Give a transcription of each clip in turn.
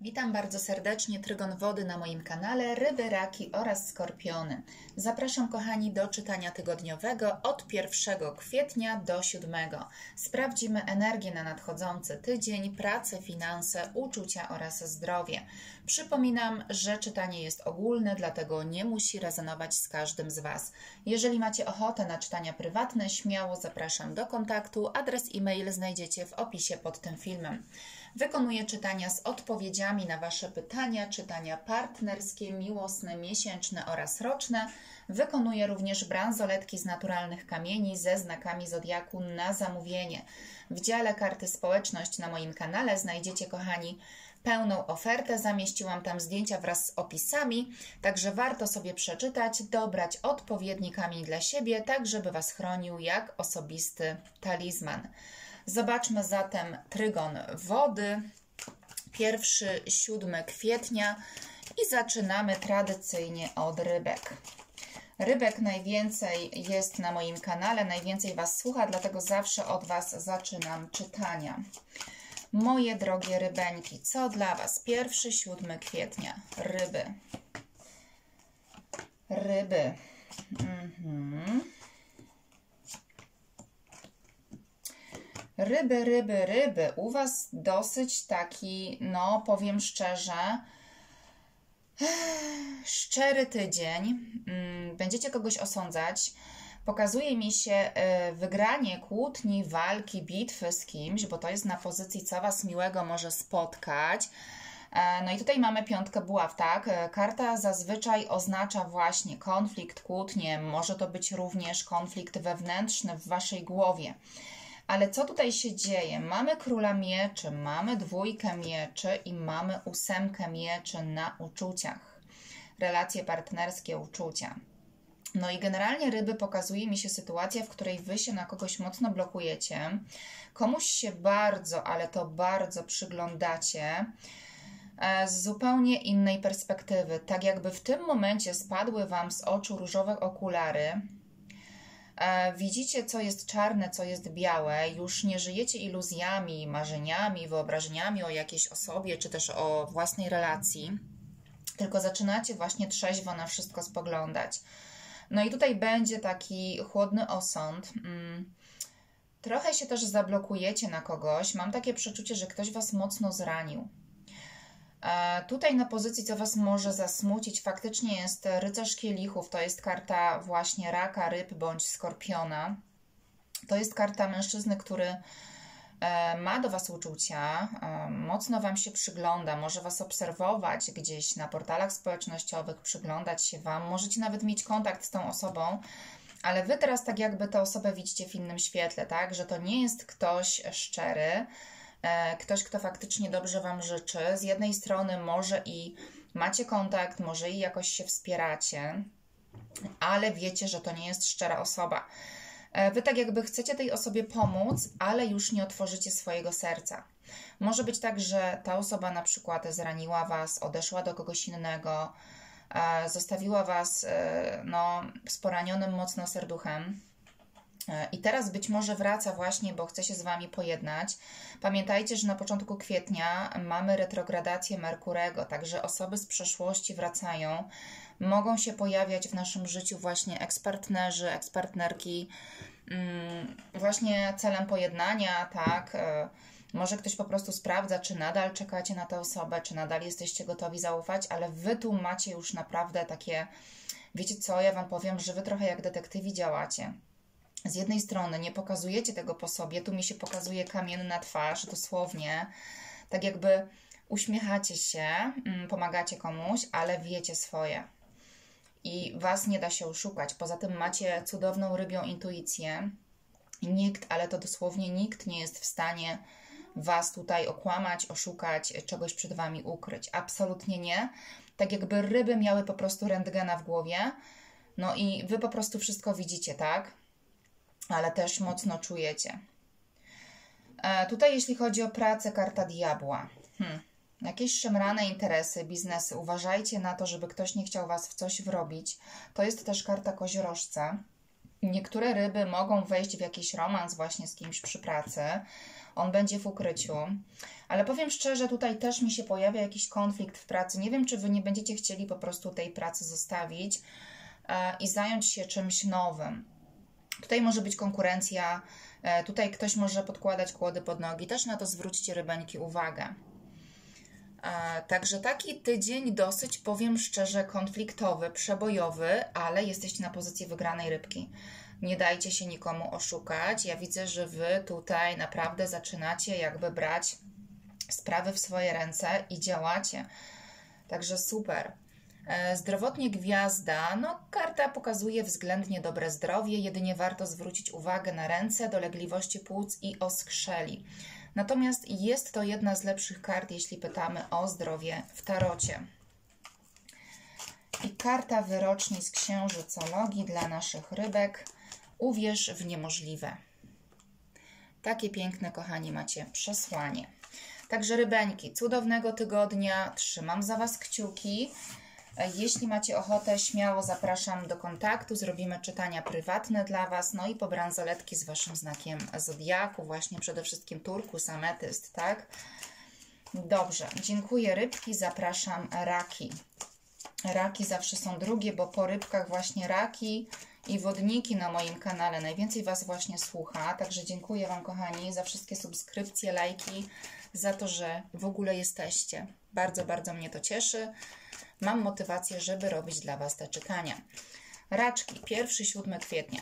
Witam bardzo serdecznie, Trygon Wody na moim kanale, ryby, raki oraz skorpiony. Zapraszam kochani do czytania tygodniowego od 1 kwietnia do 7. Sprawdzimy energię na nadchodzący tydzień, pracę, finanse, uczucia oraz zdrowie. Przypominam, że czytanie jest ogólne, dlatego nie musi rezonować z każdym z Was. Jeżeli macie ochotę na czytania prywatne, śmiało zapraszam do kontaktu. Adres e-mail znajdziecie w opisie pod tym filmem. Wykonuję czytania z odpowiedziami na Wasze pytania, czytania partnerskie, miłosne, miesięczne oraz roczne. Wykonuję również bransoletki z naturalnych kamieni ze znakami zodiaku na zamówienie. W dziale karty społeczność na moim kanale znajdziecie, kochani, pełną ofertę. Zamieściłam tam zdjęcia wraz z opisami, także warto sobie przeczytać, dobrać odpowiedni kamień dla siebie, tak żeby Was chronił jak osobisty talizman. Zobaczmy zatem trygon wody, 1-7 kwietnia i zaczynamy tradycyjnie od rybek. Rybek najwięcej jest na moim kanale, najwięcej Was słucha, dlatego zawsze od Was zaczynam czytania. Moje drogie rybeńki, co dla Was? 1-7 kwietnia. Ryby. Ryby. Ryby. U Was dosyć taki, no powiem szczerze, szczery tydzień. Będziecie kogoś osądzać. Pokazuje mi się wygranie kłótni, walki, bitwy z kimś, bo to jest na pozycji, co Was miłego może spotkać. No i tutaj mamy piątkę buław, tak? Karta zazwyczaj oznacza właśnie konflikt, kłótnię. Może to być również konflikt wewnętrzny w Waszej głowie. Ale co tutaj się dzieje? Mamy króla mieczy, mamy dwójkę mieczy i mamy 8 mieczy na uczuciach. Relacje partnerskie, uczucia. No i generalnie ryby, pokazuje mi się sytuacja, w której Wy się na kogoś mocno blokujecie. Komuś się bardzo, ale to bardzo przyglądacie z zupełnie innej perspektywy. Tak jakby w tym momencie spadły Wam z oczu różowe okulary. Widzicie, co jest czarne, co jest białe. Już nie żyjecie iluzjami, marzeniami, wyobrażeniami o jakiejś osobie, czy też o własnej relacji, tylko zaczynacie właśnie trzeźwo na wszystko spoglądać. No i tutaj będzie taki chłodny osąd. Trochę się też zablokujecie na kogoś. Mam takie przeczucie, że ktoś Was mocno zranił. Tutaj na pozycji, co Was może zasmucić, faktycznie jest rycerz kielichów. To jest karta właśnie raka, ryb bądź skorpiona. To jest karta mężczyzny, który ma do Was uczucia, mocno Wam się przygląda, może Was obserwować gdzieś na portalach społecznościowych, przyglądać się Wam. Możecie nawet mieć kontakt z tą osobą, ale Wy teraz tak jakby tę osobę widzicie w innym świetle, tak? Że to nie jest ktoś szczery, ktoś, kto faktycznie dobrze Wam życzy. Z jednej strony może i macie kontakt, może i jakoś się wspieracie, ale wiecie, że to nie jest szczera osoba. Wy tak jakby chcecie tej osobie pomóc, ale już nie otworzycie swojego serca. Może być tak, że ta osoba na przykład zraniła Was, odeszła do kogoś innego, zostawiła Was no, z poranionym mocno serduchem. I teraz być może wraca właśnie, bo chce się z Wami pojednać. Pamiętajcie, że na początku kwietnia mamy retrogradację Merkurego, także osoby z przeszłości wracają. Mogą się pojawiać w naszym życiu właśnie ekspartnerzy, ekspartnerki, właśnie celem pojednania, tak? Może ktoś po prostu sprawdza, czy nadal czekacie na tę osobę, czy nadal jesteście gotowi zaufać, ale Wy tu macie już naprawdę takie, wiecie co, ja Wam powiem, że Wy trochę jak detektywi działacie. Z jednej strony nie pokazujecie tego po sobie, tu mi się pokazuje kamienna twarz, dosłownie, tak jakby uśmiechacie się, pomagacie komuś, ale wiecie swoje i Was nie da się oszukać. Poza tym macie cudowną rybią intuicję. Nikt, ale to dosłownie nikt nie jest w stanie Was tutaj okłamać, oszukać, czegoś przed Wami ukryć. Absolutnie nie. Tak jakby ryby miały po prostu rentgena w głowie, no i Wy po prostu wszystko widzicie, tak? Ale też mocno czujecie. Tutaj jeśli chodzi o pracę, karta diabła. Jakieś szemrane interesy, biznesy. Uważajcie na to, żeby ktoś nie chciał Was w coś wrobić. To jest też karta koziorożca. Niektóre ryby mogą wejść w jakiś romans właśnie z kimś przy pracy. On będzie w ukryciu. Ale powiem szczerze, tutaj też mi się pojawia jakiś konflikt w pracy. Nie wiem, czy Wy nie będziecie chcieli po prostu tej pracy zostawić i zająć się czymś nowym. Tutaj może być konkurencja, tutaj ktoś może podkładać kłody pod nogi. Też na to zwróćcie, rybeńki, uwagę. Także taki tydzień dosyć, powiem szczerze, konfliktowy, przebojowy, ale jesteście na pozycji wygranej, rybki. Nie dajcie się nikomu oszukać. Ja widzę, że Wy tutaj naprawdę zaczynacie jakby brać sprawy w swoje ręce i działacie. Także super. Zdrowotnie gwiazda, no karta pokazuje względnie dobre zdrowie, jedynie warto zwrócić uwagę na ręce, dolegliwości płuc i oskrzeli. Natomiast jest to jedna z lepszych kart, jeśli pytamy o zdrowie w tarocie. I karta wyroczni z księżycologii dla naszych rybek. Uwierz w niemożliwe. Takie piękne, kochani, macie przesłanie. Także rybeńki, cudownego tygodnia. Trzymam za Was kciuki. Jeśli macie ochotę, śmiało zapraszam do kontaktu. Zrobimy czytania prywatne dla Was. No i po bransoletki z Waszym znakiem zodiaku. Właśnie przede wszystkim turkus, ametyst, tak? Dobrze, dziękuję rybki. Zapraszam raki. Raki zawsze są drugie, bo po rybkach właśnie raki i wodniki na moim kanale. Najwięcej Was właśnie słucha. Także dziękuję Wam, kochani, za wszystkie subskrypcje, lajki, za to, że w ogóle jesteście. Bardzo, bardzo mnie to cieszy. Mam motywację, żeby robić dla Was te czytania. Raczki, 1-7 kwietnia.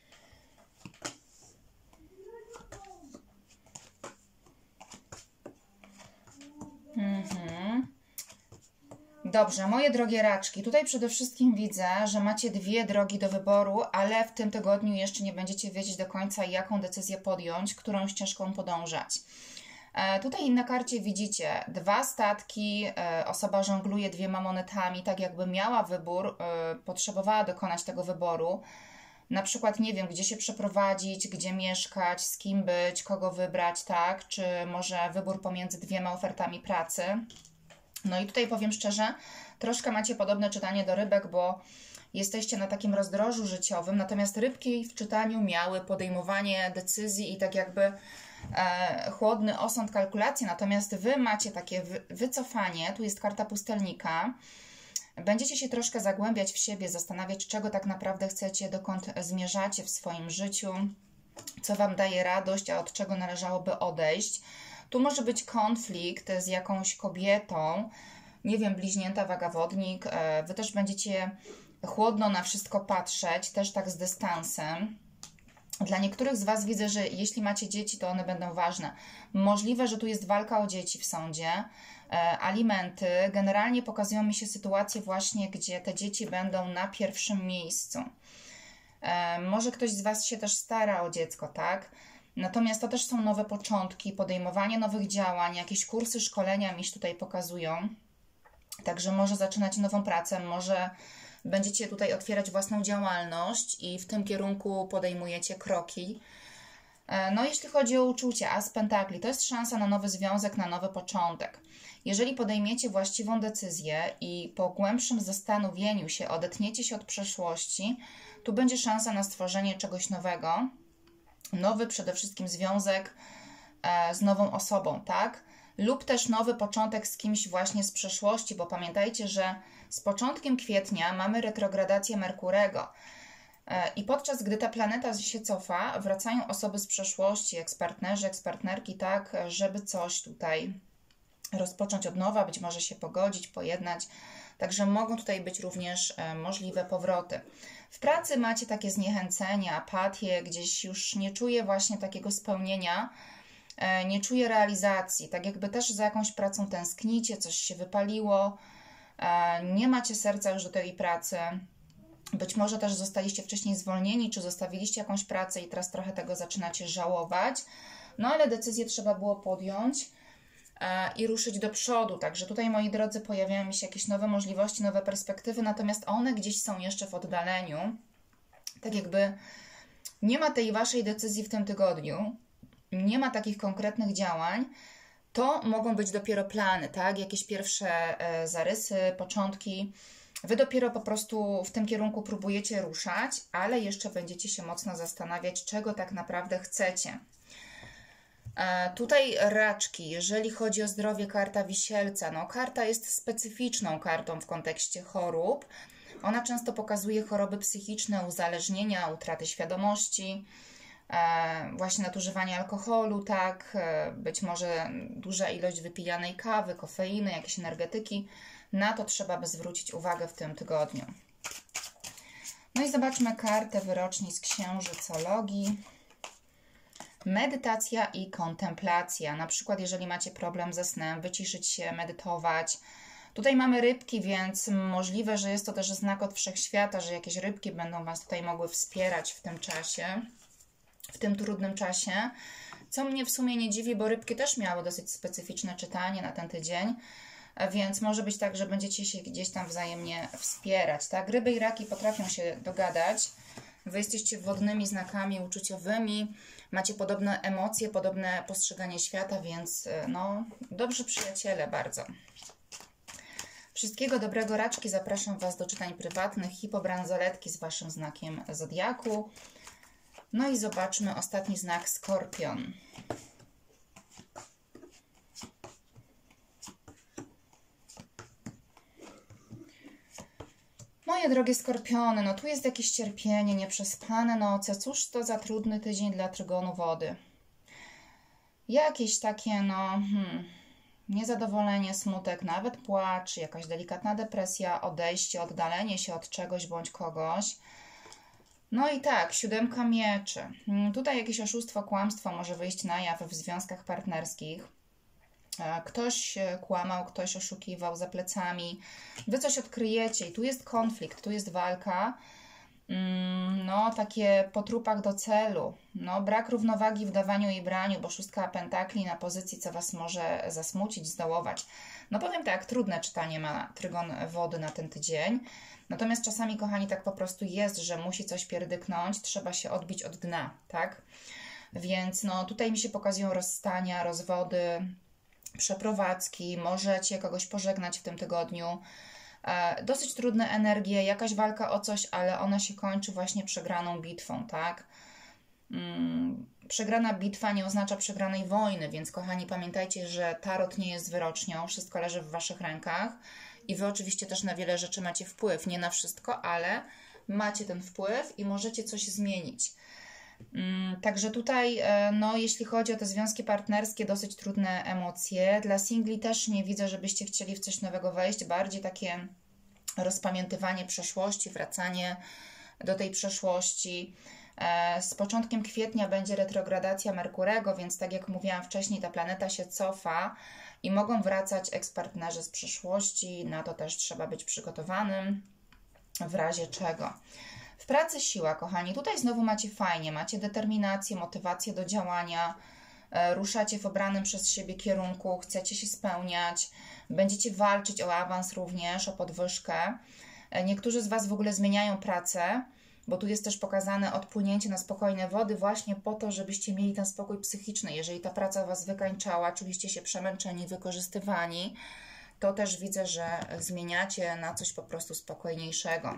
Dobrze, moje drogie raczki, tutaj przede wszystkim widzę, że macie dwie drogi do wyboru, ale w tym tygodniu jeszcze nie będziecie wiedzieć do końca, jaką decyzję podjąć, którą ścieżką podążać. Tutaj na karcie widzicie 2 statki, osoba żongluje 2 monetami, tak jakby miała wybór, potrzebowała dokonać tego wyboru. Na przykład nie wiem, gdzie się przeprowadzić, gdzie mieszkać, z kim być, kogo wybrać, tak? Czy może wybór pomiędzy 2 ofertami pracy. No i tutaj powiem szczerze, troszkę macie podobne czytanie do rybek, bo jesteście na takim rozdrożu życiowym, natomiast rybki w czytaniu miały podejmowanie decyzji i tak jakby chłodny osąd, kalkulacje, natomiast Wy macie takie wycofanie, tu jest karta pustelnika, będziecie się troszkę zagłębiać w siebie, zastanawiać, czego tak naprawdę chcecie, dokąd zmierzacie w swoim życiu, co Wam daje radość, a od czego należałoby odejść. Tu może być konflikt z jakąś kobietą, nie wiem, bliźnięta, waga, wodnik. Wy też będziecie chłodno na wszystko patrzeć, też tak z dystansem. Dla niektórych z Was widzę, że jeśli macie dzieci, to one będą ważne. Możliwe, że tu jest walka o dzieci w sądzie, alimenty. Generalnie pokazują mi się sytuacje właśnie, gdzie te dzieci będą na pierwszym miejscu. Może ktoś z Was się też stara o dziecko, tak? Natomiast to też są nowe początki, podejmowanie nowych działań, jakieś kursy, szkolenia mi się tutaj pokazują. Także może zaczynać nową pracę, może będziecie tutaj otwierać własną działalność i w tym kierunku podejmujecie kroki. No jeśli chodzi o uczucie, As Pentakli, to jest szansa na nowy związek, na nowy początek. Jeżeli podejmiecie właściwą decyzję i po głębszym zastanowieniu się odetniecie się od przeszłości, tu będzie szansa na stworzenie czegoś nowego. Nowy przede wszystkim związek z nową osobą, tak? Lub też nowy początek z kimś właśnie z przeszłości, bo pamiętajcie, że z początkiem kwietnia mamy retrogradację Merkurego i podczas gdy ta planeta się cofa, wracają osoby z przeszłości, ekspartnerzy, ekspartnerki, tak, żeby coś tutaj rozpocząć od nowa, być może się pogodzić, pojednać. Także mogą tutaj być również możliwe powroty. W pracy macie takie zniechęcenia, apatię, gdzieś już nie czuję właśnie takiego spełnienia, nie czuję realizacji, tak jakby też za jakąś pracą tęsknicie, coś się wypaliło, nie macie serca już do tej pracy. Być może też zostaliście wcześniej zwolnieni, czy zostawiliście jakąś pracę i teraz trochę tego zaczynacie żałować. No ale decyzję trzeba było podjąć i ruszyć do przodu. Także tutaj, moi drodzy, pojawiają mi się jakieś nowe możliwości, nowe perspektywy, natomiast one gdzieś są jeszcze w oddaleniu. Tak jakby nie ma tej Waszej decyzji w tym tygodniu, nie ma takich konkretnych działań, to mogą być dopiero plany, tak? Jakieś pierwsze zarysy, początki, Wy dopiero po prostu w tym kierunku próbujecie ruszać, ale jeszcze będziecie się mocno zastanawiać, czego tak naprawdę chcecie. Tutaj raczki, jeżeli chodzi o zdrowie, karta Wisielca. No, karta jest specyficzną kartą w kontekście chorób. Ona często pokazuje choroby psychiczne, uzależnienia, utraty świadomości, właśnie nadużywanie alkoholu, tak, być może duża ilość wypijanej kawy, kofeiny, jakieś energetyki. Na to trzeba by zwrócić uwagę w tym tygodniu. No i zobaczmy kartę wyroczni z księżycologii. Medytacja i kontemplacja. Na przykład jeżeli macie problem ze snem, wyciszyć się, medytować. Tutaj mamy rybki, więc możliwe, że jest to też znak od wszechświata, że jakieś rybki będą Was tutaj mogły wspierać w tym czasie, w tym trudnym czasie. Co mnie w sumie nie dziwi, bo rybki też miały dosyć specyficzne czytanie na ten tydzień, więc może być tak, że będziecie się gdzieś tam wzajemnie wspierać. Tak? Ryby i raki potrafią się dogadać. Wy jesteście wodnymi znakami uczuciowymi, macie podobne emocje, podobne postrzeganie świata, więc no, dobrzy przyjaciele bardzo. Wszystkiego dobrego, raczki. Zapraszam Was do czytań prywatnych i po bransoletki z Waszym znakiem zodiaku. No i zobaczmy ostatni znak, Skorpion. Moje drogie Skorpiony, no tu jest jakieś cierpienie, nieprzespane noce. Cóż to za trudny tydzień dla Trygonu Wody. Jakieś takie, niezadowolenie, smutek, nawet płacz, jakaś delikatna depresja, odejście, oddalenie się od czegoś bądź kogoś. No i tak, 7 mieczy. Tutaj jakieś oszustwo, kłamstwo może wyjść na jaw w związkach partnerskich. Ktoś kłamał, ktoś oszukiwał za plecami. Wy coś odkryjecie i tu jest konflikt, tu jest walka. No, takie po trupach do celu. No, brak równowagi w dawaniu i braniu, bo 6 pentakli na pozycji, co Was może zasmucić, zdołować. No powiem tak, trudne czytanie ma Trygon Wody na ten tydzień. Natomiast czasami, kochani, tak po prostu jest, że musi coś pierdyknąć, trzeba się odbić od dna, tak? Więc no, tutaj mi się pokazują rozstania, rozwody, przeprowadzki, możecie kogoś pożegnać w tym tygodniu. Dosyć trudne energie, jakaś walka o coś, ale ona się kończy właśnie przegraną bitwą, tak? Przegrana bitwa nie oznacza przegranej wojny, więc kochani, pamiętajcie, że tarot nie jest wyrocznią, wszystko leży w Waszych rękach i Wy oczywiście też na wiele rzeczy macie wpływ, nie na wszystko, ale macie ten wpływ i możecie coś zmienić. Także tutaj, no, jeśli chodzi o te związki partnerskie, dosyć trudne emocje. Dla singli też nie widzę, żebyście chcieli w coś nowego wejść. Bardziej takie rozpamiętywanie przeszłości, wracanie do tej przeszłości. Z początkiem kwietnia będzie retrogradacja Merkurego, więc tak jak mówiłam wcześniej, ta planeta się cofa i mogą wracać eks-partnerzy z przeszłości. Na to też trzeba być przygotowanym w razie czego. W pracy siła, kochani. Tutaj znowu macie fajnie, macie determinację, motywację do działania, ruszacie w obranym przez siebie kierunku, chcecie się spełniać, będziecie walczyć o awans również, o podwyżkę. Niektórzy z Was w ogóle zmieniają pracę, bo tu jest też pokazane odpłynięcie na spokojne wody właśnie po to, żebyście mieli ten spokój psychiczny. Jeżeli ta praca Was wykańczała, czuliście się przemęczeni, wykorzystywani, to też widzę, że zmieniacie na coś po prostu spokojniejszego.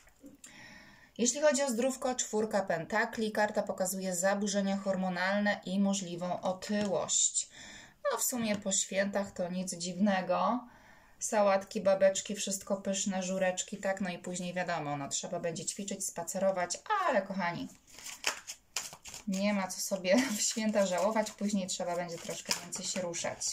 Jeśli chodzi o zdrówko, 4 pentakli, karta pokazuje zaburzenia hormonalne i możliwą otyłość. No w sumie po świętach to nic dziwnego. Sałatki, babeczki, wszystko pyszne, żureczki, tak, no i później wiadomo, no trzeba będzie ćwiczyć, spacerować, ale kochani, nie ma co sobie w święta żałować, później trzeba będzie troszkę więcej się ruszać.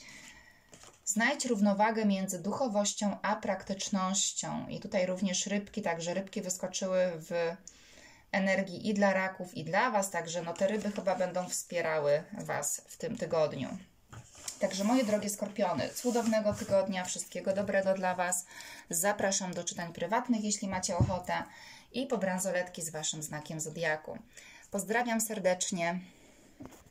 Znajdź równowagę między duchowością a praktycznością. I tutaj również rybki, także rybki wyskoczyły w energii i dla raków, i dla Was, także no te ryby chyba będą wspierały Was w tym tygodniu. Także moje drogie Skorpiony, cudownego tygodnia, wszystkiego dobrego dla Was. Zapraszam do czytań prywatnych, jeśli macie ochotę i po bransoletki z Waszym znakiem zodiaku. Pozdrawiam serdecznie.